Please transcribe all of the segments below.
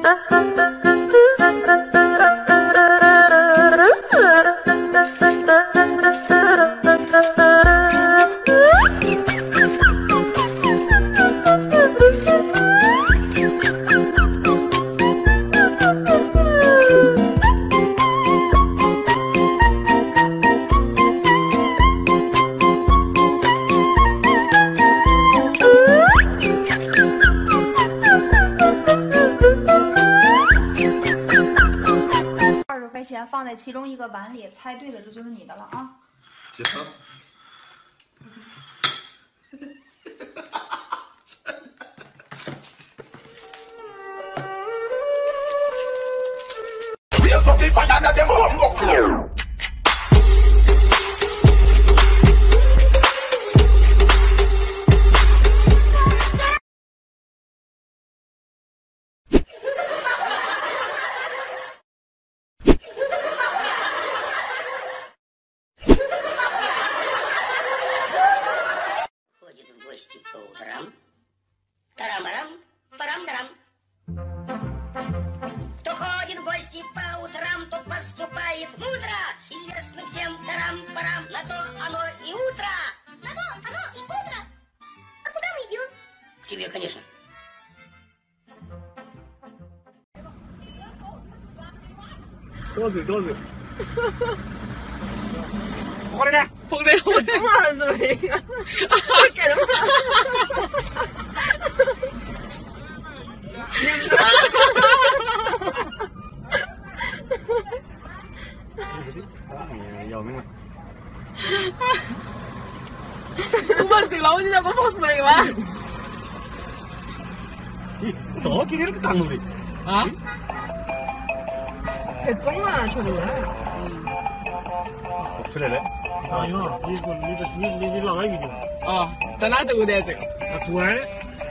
放在其中一个碗里，猜对了这就是你的了啊！ 行。 По утрам. Тарам-барам, парам-дарам. Кто ходит в гости по утрам, тот поступает мудро. Известно всем тарам-парам, на то оно и утро. На то оно и утро. А куда мы идем? К тебе, конечно. Дози. 放的呢？放的我他妈是没个，我给他要命了！ 我们食佬先有個福水啦。 咦，早幾年都當路的。 啊？ 太重了，确实了。 出来了。 啊，你好，你哪个鱼的？ 哦，在哪走的这个？ 啊，猪儿的。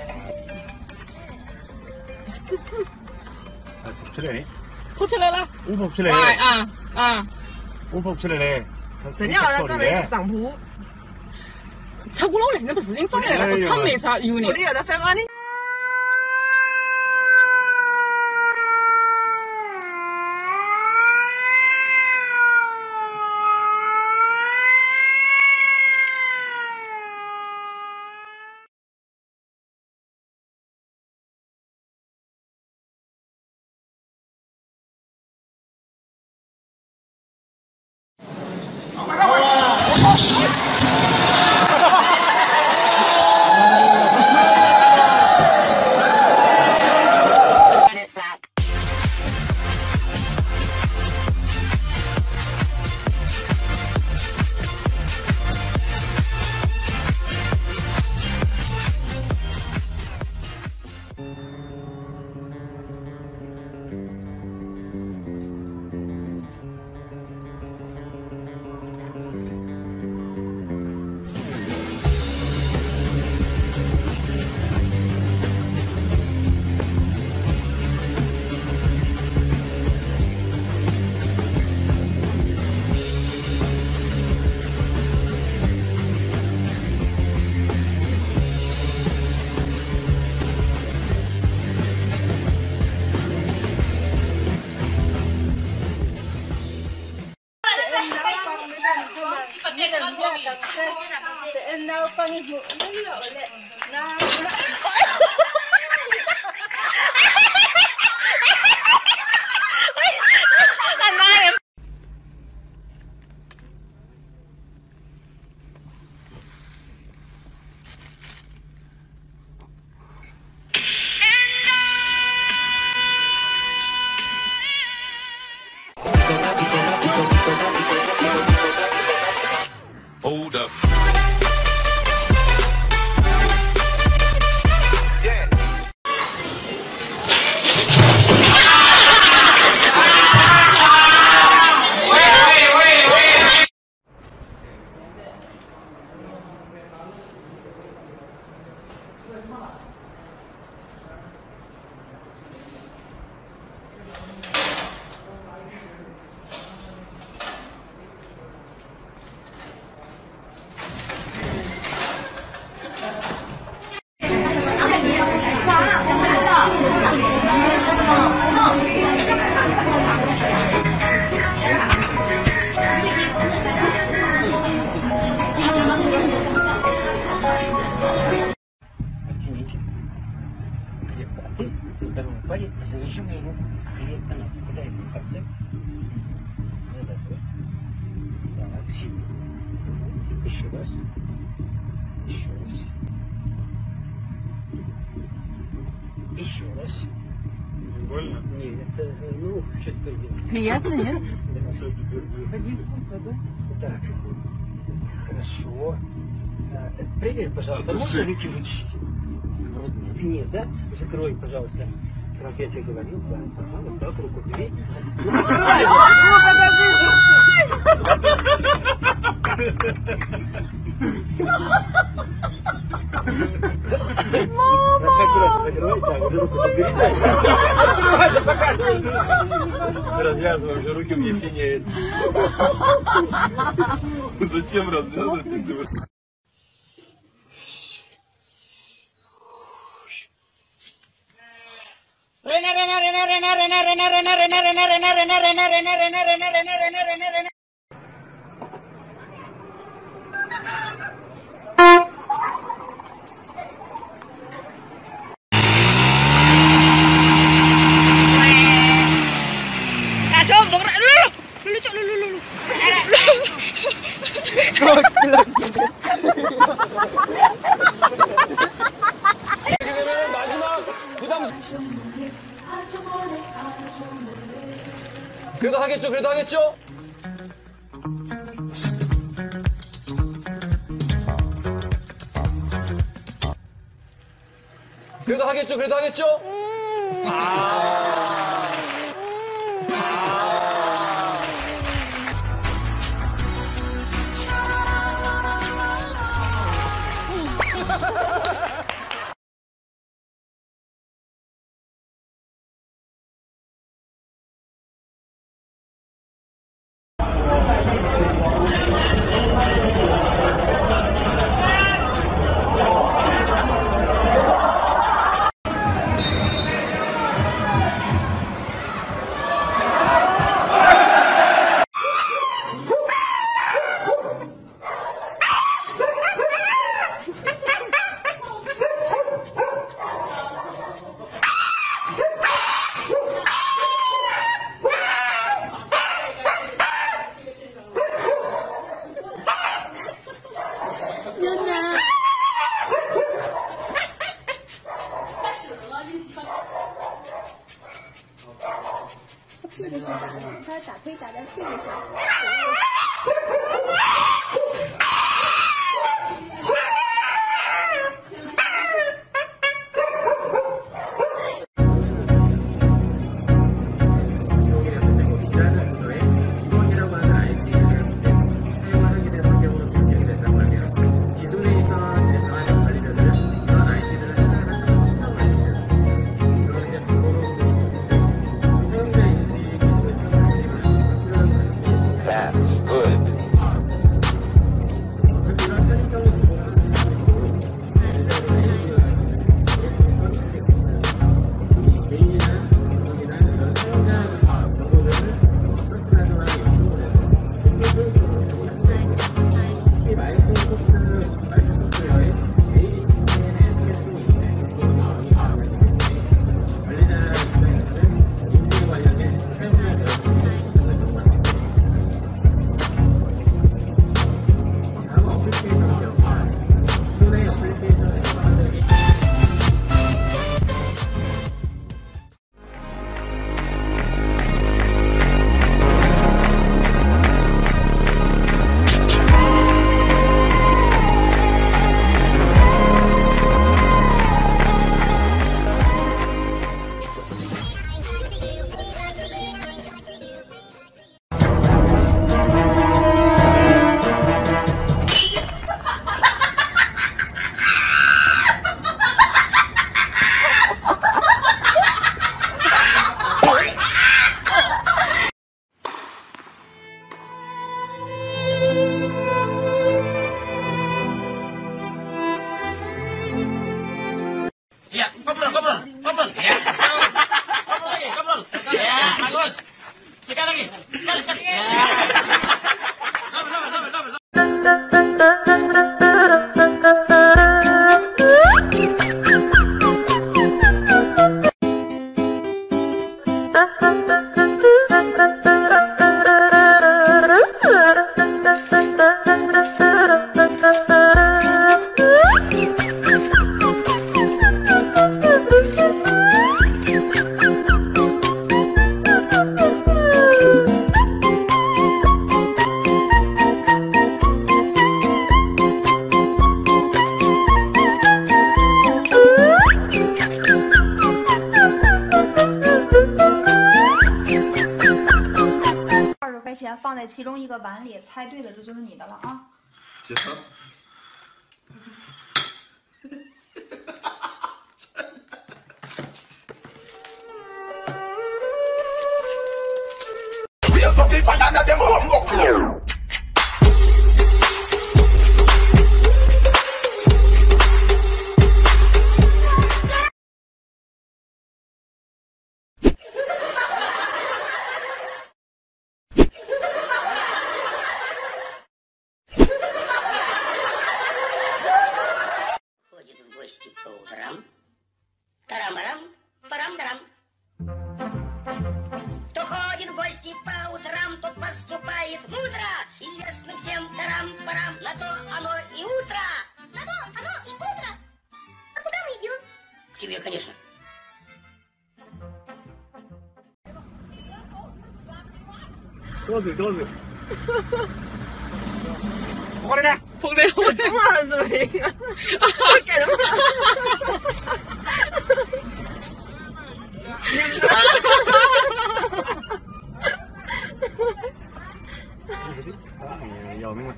出来的。 扑出来了。 我扑出来了。 啊。我扑出来了。 人家好像刚才上铺。 炒锅了，现在不是已经放在那个厂内啥油的。 你要在翻哪里？ ты здоровый парень, завяжи мне руку. Или она, куда я буду так? Так, сильно. Еще раз. Еще раз. Еще раз. Больно? Нет, это, ну, что теперь делать? Приятно, нет? Ходи, ходи. Так. Хорошо. Проверь, пожалуйста, можно руки вычистить? Нет, да? Закрой, пожалуйста. Как я тебе говорил, да. Ага, вот так руку бери. Аккуратно, закрывай, так, вот руку побери. Открывай, показывай. Развязывай, уже руки мне синеют. Зачем развязывать? 그래도 하겠죠, 그래도 하겠죠? 그래도 하겠죠, 그래도 하겠죠? 20块钱放在其中一个碗里，猜对了这就是你的了啊！ 行。 Ходит в гости по утрам. Тарам-барам, парам-дарам. Кто ходит в гости по утрам, тот поступает мудро. Известно всем тарам-парам, на то оно и утро. На то оно и утро. А куда мы идем? К тебе, конечно. Får det 怎么怎么一个？干什么？ 要命了！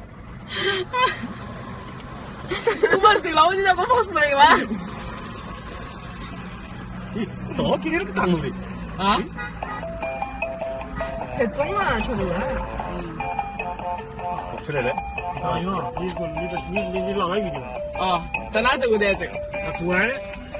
我们这老姐叫我放水了。 早给你那个当的啊？ 太重了，吃不完。 出来了。 大英啊，你哪个鱼的？ 哦，在哪这个在这个？ 出来了。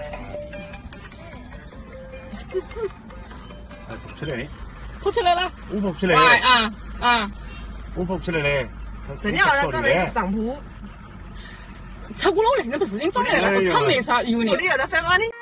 出来的。 跑起来了。 我跑出来了。 我跑出来了。 真的要刚才上铺。 炒锅了，现在不是已经放在那个厂内啥油呢？ 我里要在翻缸里。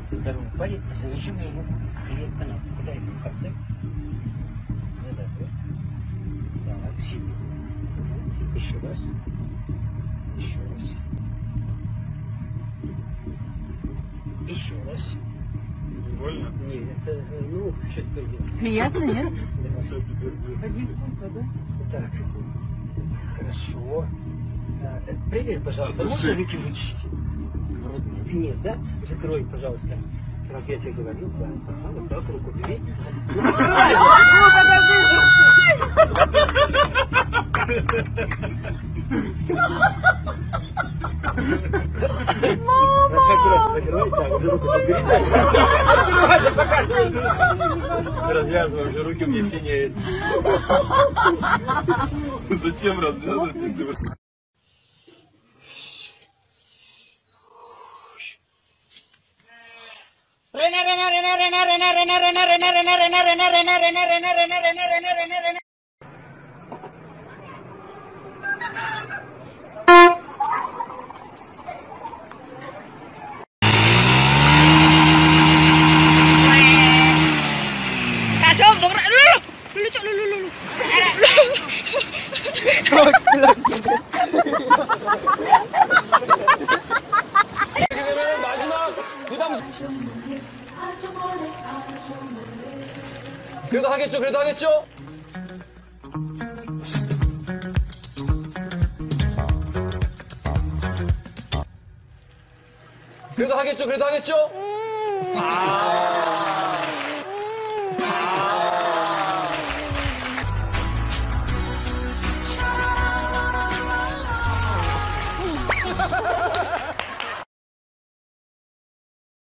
Здоровый парень, зажимай ему хрен канатку. Куда ему в конце? Так, сильно. Еще раз. Еще раз. Еще раз. Не больно? Нет, это, ну, что теперь делать? Приятно, нет? Да. Что теперь делать? Ходи, да? Так, хорошо. Привет, пожалуйста, можно руки вычистить? Вроде нет, да? Закрой, пожалуйста. Как я тебе говорил, да. Ага, вот так руку бери. Аккуратно закрой, так, уже руку побери. Развязывай, уже руки мне синеют. Зачем развязывать, если вы... 그래도 하겠죠, 그래도 하겠죠? 그래도 하겠죠, 그래도 하겠죠?